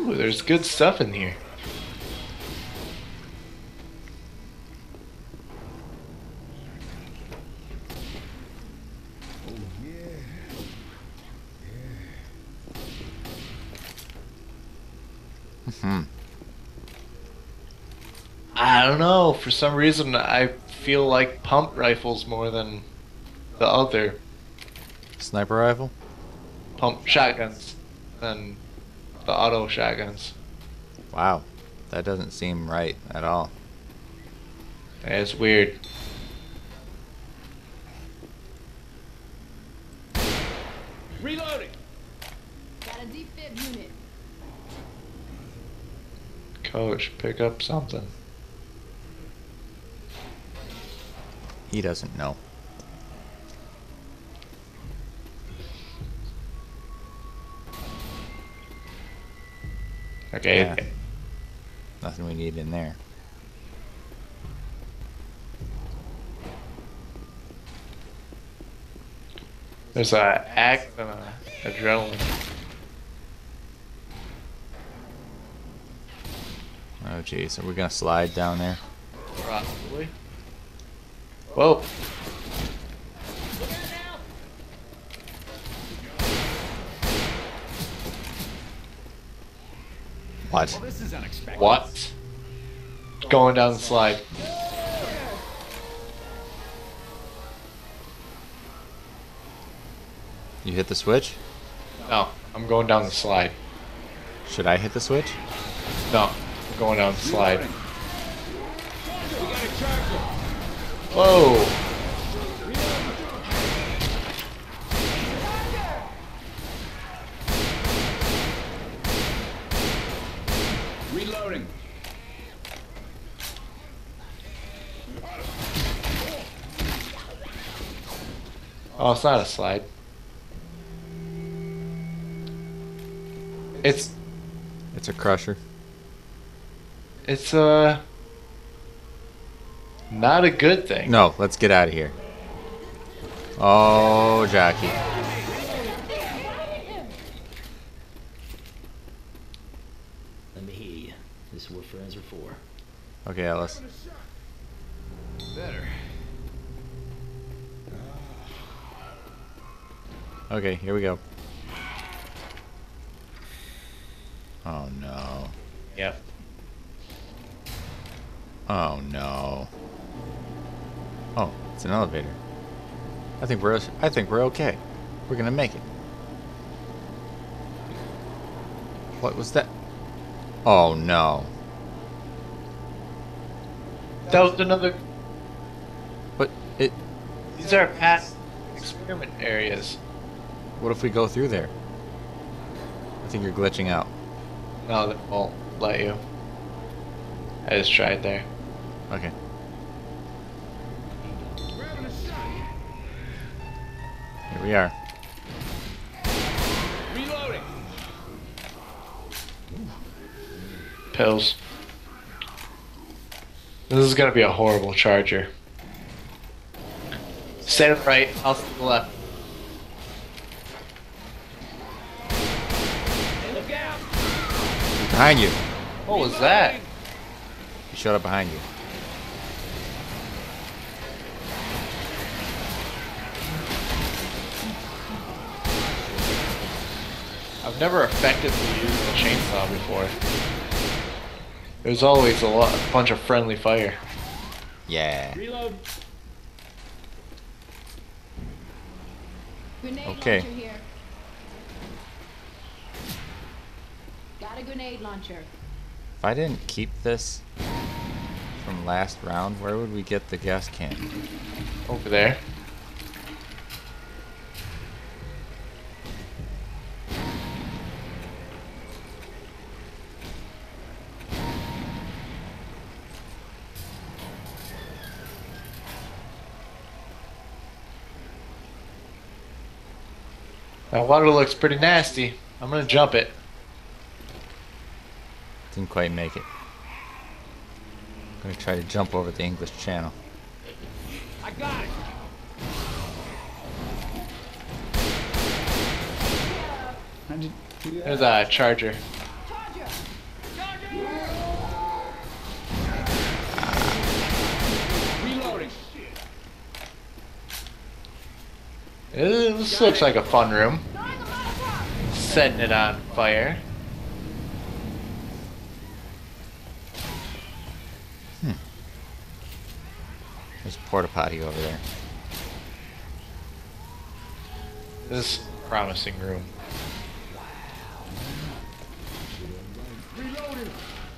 Ooh, there's good stuff in here. I don't know. For some reason, I feel like pump rifles more than the other Sniper rifle? pump shotguns than the auto shotguns. Wow. That doesn't seem right at all. It's weird. Reloading. Got a defib unit. Coach, pick up something. He doesn't know. Okay. Yeah. Nothing we need in there. There's a axe and a adrenaline. Oh jeez, are we gonna slide down there? Probably. Whoa. What? This is unexpected. What? Going down the slide. You hit the switch? No, I'm going down the slide. Should I hit the switch? No, I'm going down the slide. We got a charger. Whoa. Reloading. Oh, it's not a slide. It's It's a crusher. it's not a good thing. No, let's get out of here. Oh, Jackie. Let me hear you. This is what friends are for. Okay, Ellis. Better. Okay, here we go. Oh no. Yep. Oh no. Oh, it's an elevator. I think we're okay. We're gonna make it. What was that? Oh no. That was another. But it. These are past experiment areas. What if we go through there? I think you're glitching out. No, that won't let you. I just tried there. Okay. Grabbing a shot. Here we are. Reloading. Pills. This is gonna be a horrible charger. Stay to the right, I'll stay to the left. Look out. He's behind you. What was that? He showed up behind you. I've never effectively used a chainsaw before. There's always a bunch of friendly fire. Yeah. Reload. Grenade Okay. launcher here. Got a grenade launcher. If I didn't keep this from last round, where would we get the gas can? Over there. That water looks pretty nasty. I'm gonna jump it. Didn't quite make it. I'm gonna try to jump over the English Channel. I got it. How'd you do that? There's a charger. Charger. This looks like a fun room. Setting it on fire. There's a porta potty over there. This is a promising room. Reloading.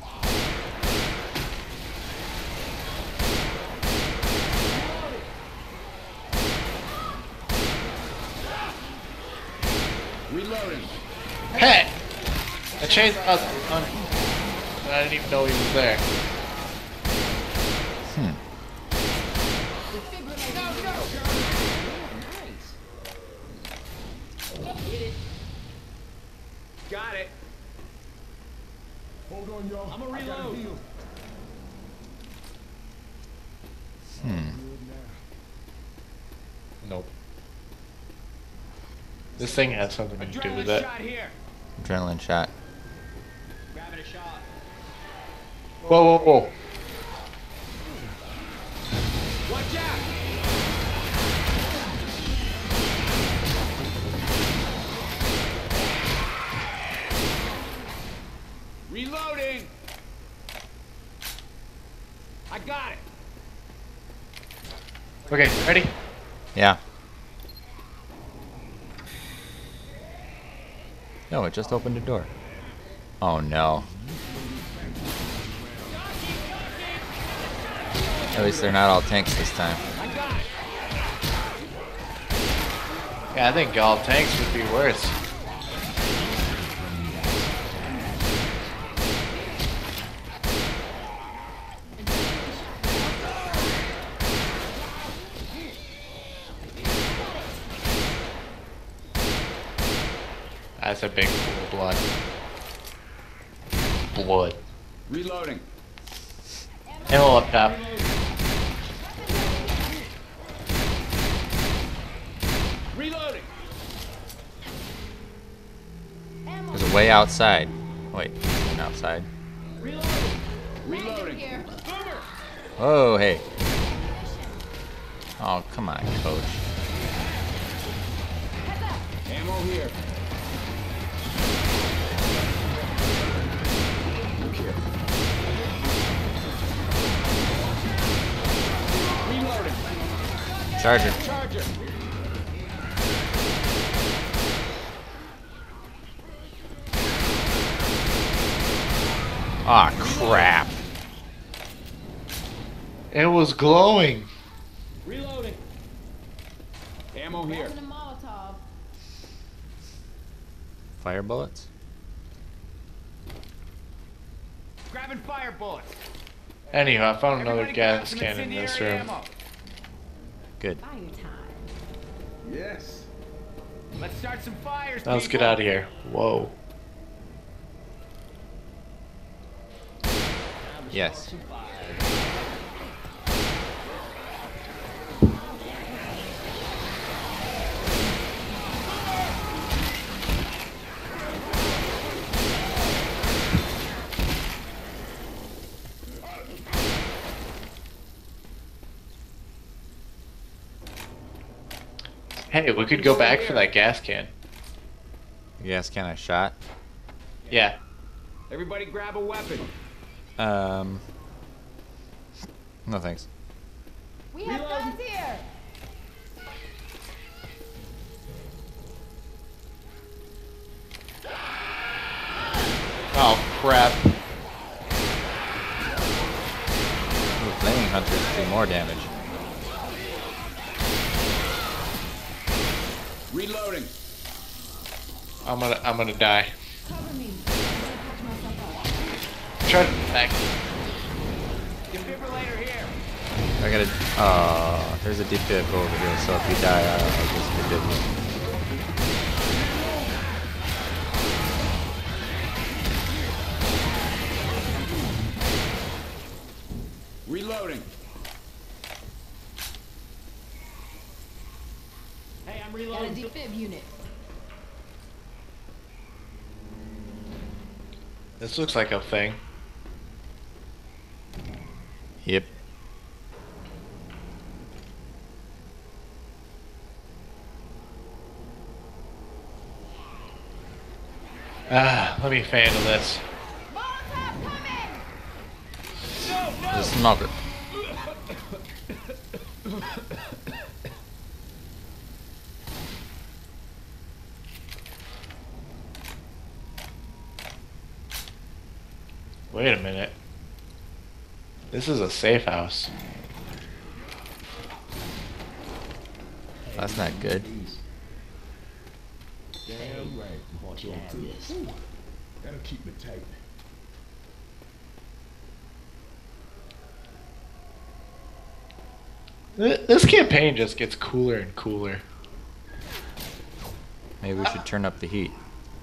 Reloading. Hey! A chainsaw's on. I didn't even know he was there. Got it. Hold on, y'all. I'm a I gotta reload. heal. Nope. This thing has something to do with Adrenaline it. shot here. Adrenaline shot. Grabbing a shot. Whoa, whoa, whoa. Watch out. Reloading. I got it. Okay, ready? Yeah. No, it just opened a door. Oh no. At least they're not all tanks this time. I got it. Yeah, I think all tanks would be worse. That's a big pool of blood. Blood. Reloading. Ammo up top. Reloading. There's a way outside. Wait, an outside. Reloading. Reloading here. Boomer. Oh, hey. Oh, come on, coach. Ammo here. Reloading. Charger. Charger. Aw, crap. It was glowing. Reloading. Ammo here. Grabbing a Molotov. Fire bullets? Grabbing fire bullets. Anyhow, I found another Everybody grab gas some can in this incendiary room. ammo. Good. Fire time. Yes. Let's start some fires. Now let's get people. out of here. Whoa. Yes. Hey, we could go back for that gas can. Gas can I shot? Yeah. Everybody grab a weapon. No thanks. We have guns here. Oh, crap. Ooh, flaming hunters do more damage. Reloading. I'm gonna die. Cover me. I'm gonna patch myself up. Try to back. Defibrillator here. I gotta. There's a defib over here, so if you die, I'll just defib you. Reloading. Hey, I'm Got a reloading. defib unit. This looks like a thing. Yep. Let me handle this. Just smoke it. Wait a minute. This is a safe house. That's not good. Damn right. Want you to have this. That'll keep me tight. This campaign just gets cooler and cooler. Maybe we should turn up the heat.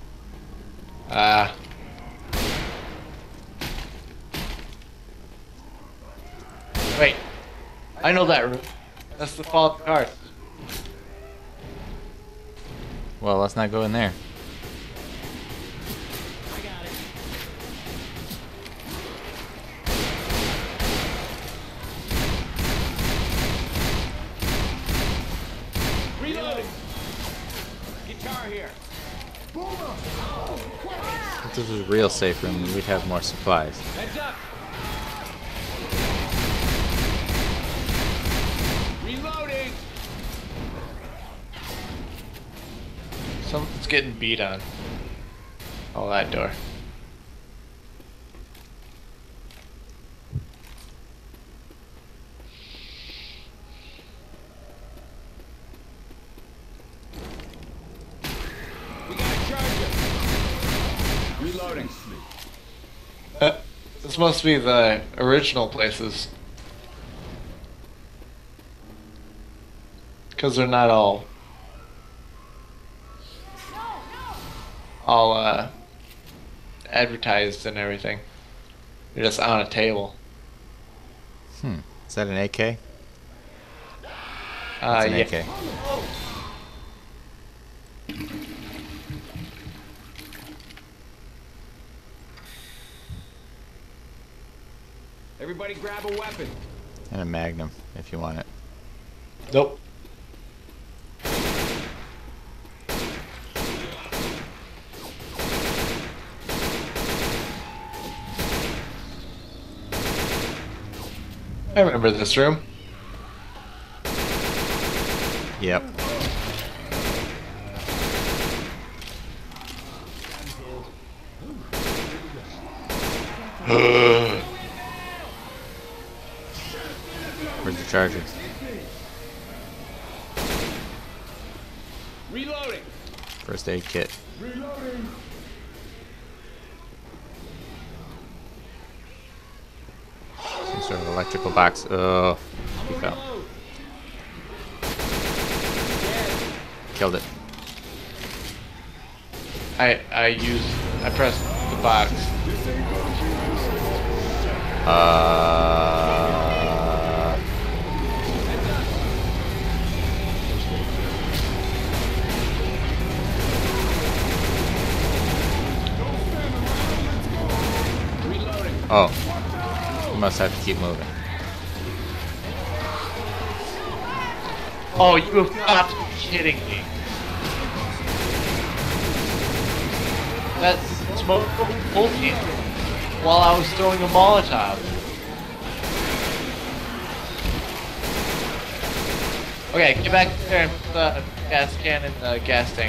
Wait. I know that room. That's the Fallen Guard. Well, let's not go in there. I got it. Reloading. Guitar here. If this was a real safe room, we'd have more supplies. Heads up. Reloading. Something's getting beat on. Oh, that door. We got a charger. Reloading. This must be the original places. Because they're not all advertised and everything. They're just on a table. Is that an AK? It's an Yeah. AK. Everybody grab a weapon. And a Magnum, if you want it. Nope. I remember this room. Yep. Where's the charger? Reloading. First aid kit. Reloading. Some sort of electrical box. Oh, he fell. Killed it. I pressed the box. Oh. You must have to keep moving. Oh, you have got to be kidding me. That smoke pulled me while I was throwing a Molotov. Okay, get back there and put the gas can in the gas tank.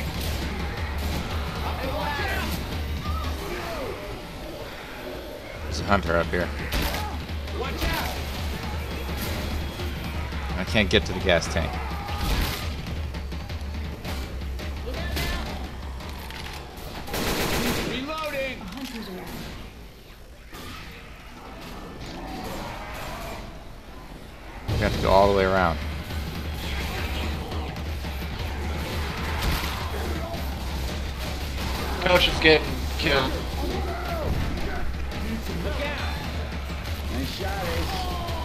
There's a hunter up here. Watch out. I can't get to the gas tank. Reloading. Hunters around. We have to go all the way around. Coach is getting killed. Look out. Nice shot, Ace.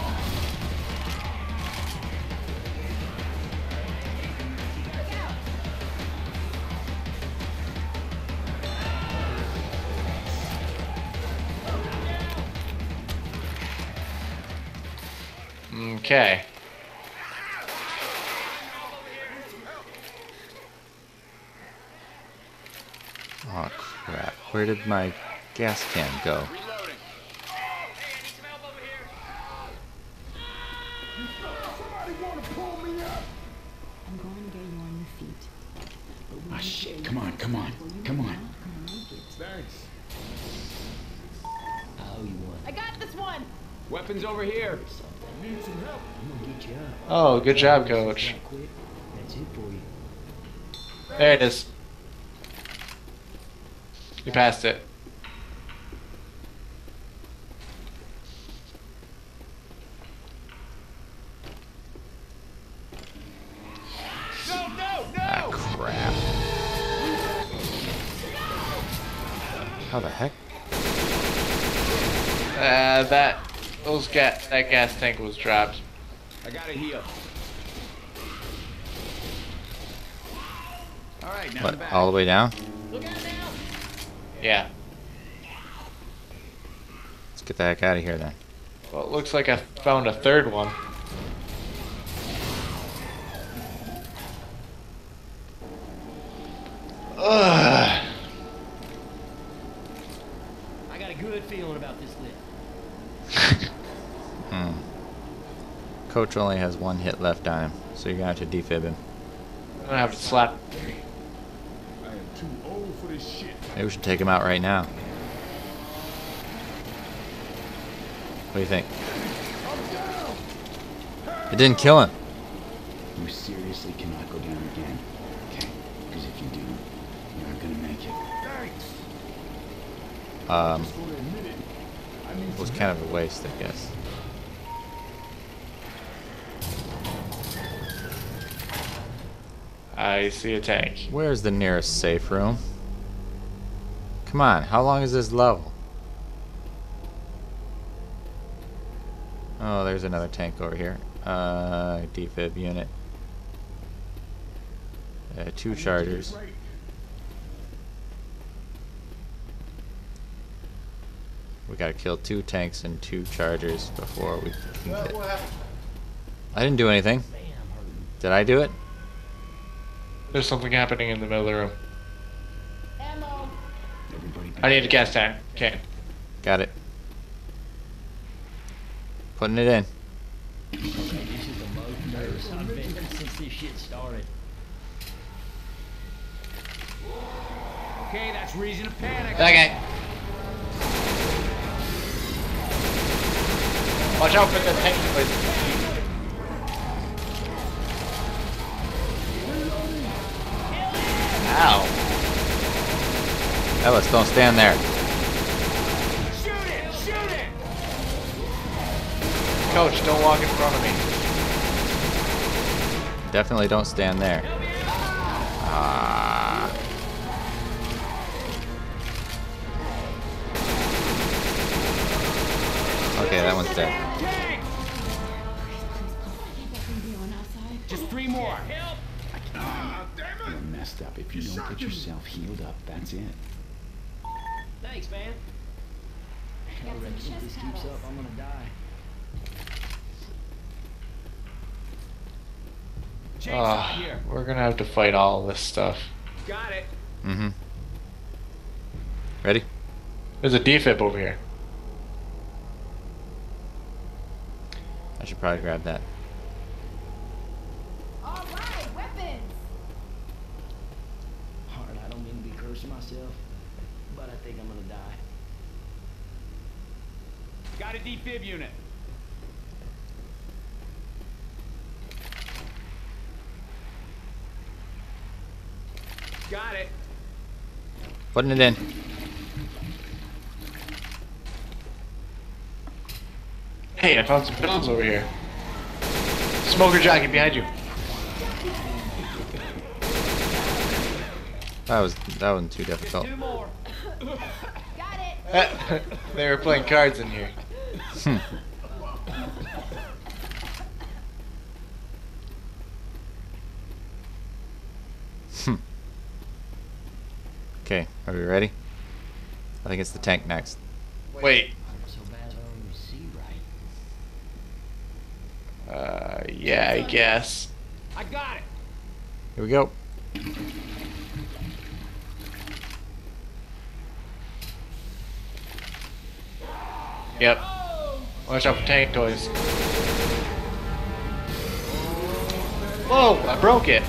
Okay. Oh crap. Where did my gas can go? Reloading. Somebody want to pull me up? I'm going to get you on your feet. But we Ah, need shit. to- Come on, come on, Before you come go on. out, come make it. Thanks. I owe you one. I got this one. Weapons over here. Something. Need some help. I'm gonna get you up. Oh, good job, This is coach. not quick. That's it for you. There it is. You passed it. No, no, Ah, no! crap. How the heck? That gas tank was dropped. I gotta heal. All right, now I'm What, back. all the way down? Look out now! Yeah. Let's get the heck out of here then. Well, it looks like I found a third one. Ugh. I got a good feeling about this lift. Coach only has one hit left on him, so you're gonna have to defib him. I'm gonna have to slap. I am too old for this shit. Maybe we should take him out right now. What do you think? It didn't kill him. You seriously cannot go down again, okay? Because if you do, you're not gonna make it. Thanks. Just wanna admit it. I need It was some kind of a waste, I guess. I see a tank. Where's the nearest safe room? Come on, how long is this level? Oh, there's another tank over here. Defib unit. 2 chargers. right. We gotta kill 2 tanks and 2 chargers before we can get... I didn't do anything. Man, I'm hurting. Did I do it? There's something happening in the middle of the room. Ammo. Everybody I need a gas tank. Okay. Got it. Putting it in. Okay, this is the most nervous I've been since this shit started. Okay, that's reason to panic. Okay. Watch out for the tank noise. Ow. Ellis, don't stand there. Shoot it! Shoot it! Coach, don't walk in front of me. Definitely don't stand there. Ah. Okay, that one's dead. Tank! That can be on our side. Just 3 more. Help! You're messed up. If you don't get yourself healed up, that's it. Thanks, man. I Got some reckon if chest this keeps paddles. up, I'm gonna die. Chainsaw here. We're gonna have to fight all this stuff. Got it. Mm-hmm. Ready? There's a defib over here. I should probably grab that. All right, weapons. Hard, I don't mean to be cursing myself, but I think I'm gonna die. Got a defib unit. Got it. Putting it in. Hey, I found some pills over here. Smoker jockey behind you. That wasn't too difficult. 2 more. Got it. They were playing cards in here. Okay, are we ready? I think it's the tank next. Wait. So bad I don't even see right. Yeah, I guess. I got it. Here we go. Yep. Watch out for tank toys. Whoa! I broke it.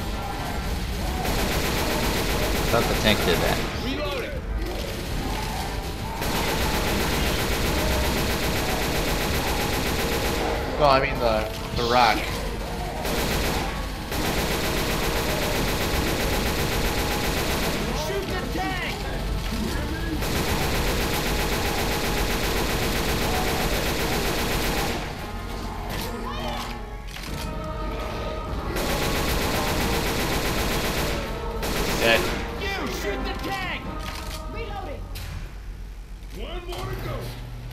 I thought the tank did that. No, I mean the rock. Shoot the tank! Dead. You shoot the tank! Reloading. One more to go.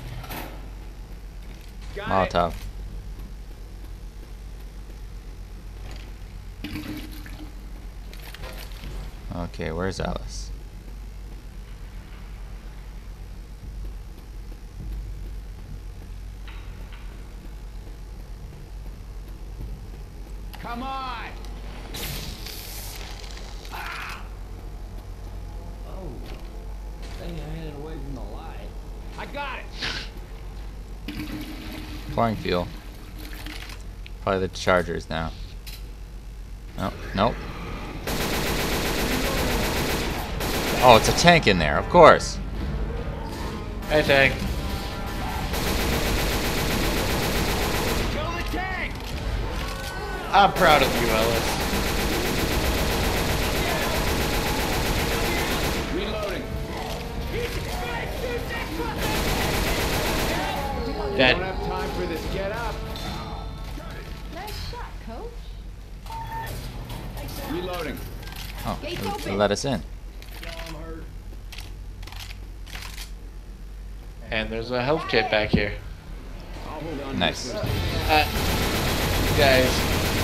Got it. Molotov. Okay, where's Alice? Come on! Oh, think I headed away from the light. I got it! Pouring fuel. Probably the Chargers now. Nope, nope. Oh, it's a tank in there, of course. Hey, tank. Kill the tank! I'm proud of you, Ellis. Reloading. Dead. Don't have time for this. Get up. Nice shot, coach. Reloading. Oh, Gates they open. let us in. I'm hurt. And there's a health kit back here. I'll hold on. Nice. Guys.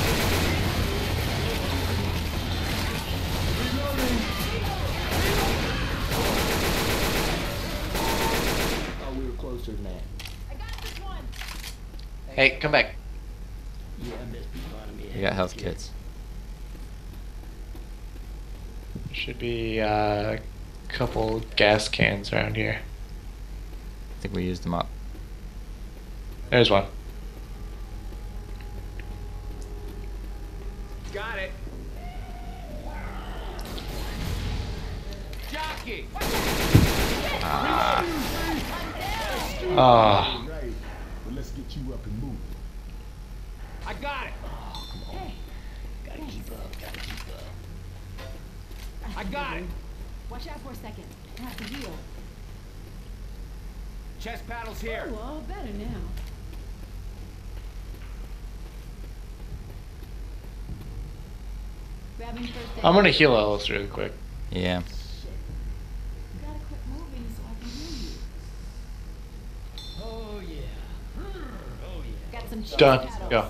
Oh, we were closer than that. I got this one. Hey, come back. Yeah, best be fun of me. We got health kits. Should be a couple gas cans around here. I think we used them up. There's one. Got it. Jockey. Ah. Right. But let's get you up and moving. I got it. Gotta keep up. Gotta keep up. I got it. Watch out for a second. I have to heal. Chest paddles here. Oh, all better now. Grabbing first aid. I'm gonna heal Ellis really quick. Yeah. You gotta quit moving so I can heal you. Oh yeah. Oh yeah. Got some chest Done. paddles. Go.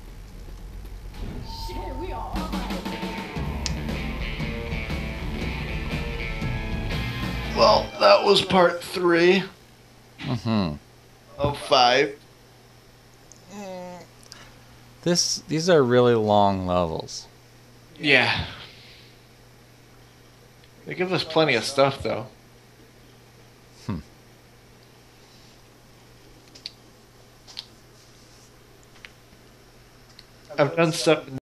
Shit, we are all right. Well, that was part 3 Mm-hmm. of 5. These are really long levels. Yeah. They give us plenty of stuff, though. I've done stuff